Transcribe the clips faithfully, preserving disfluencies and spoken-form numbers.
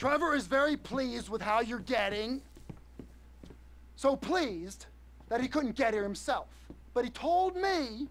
Trevor is very pleased with how you're getting. So pleased that he couldn't get here himself. But he told me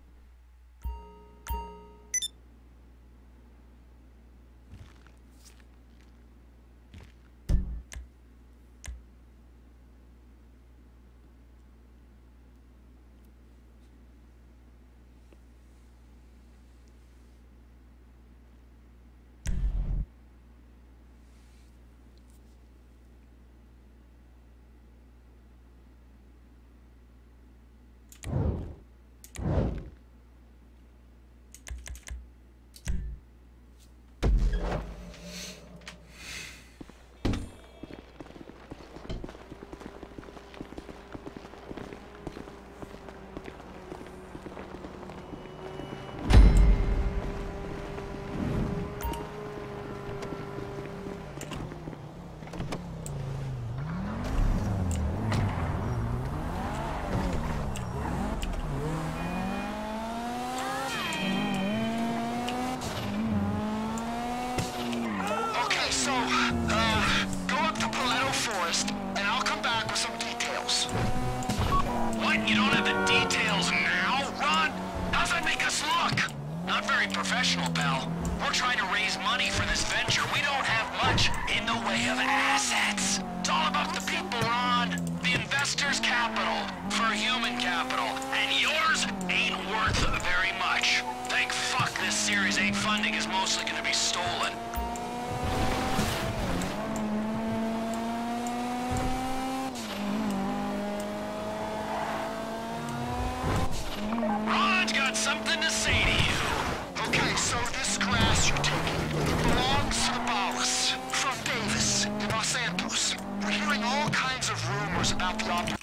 professional, pal. We're trying to raise money for this venture. We don't have much in the way of assets. It's all about the people, Ron. The investor's capital for human capital. And yours ain't worth very much. Thank fuck this Series eight funding is mostly gonna be stolen. Ron's got something to say to you. Okay, so this grass you're taking, it belongs to the Ballas from Davis in Los Santos. We're hearing all kinds of rumors about the op.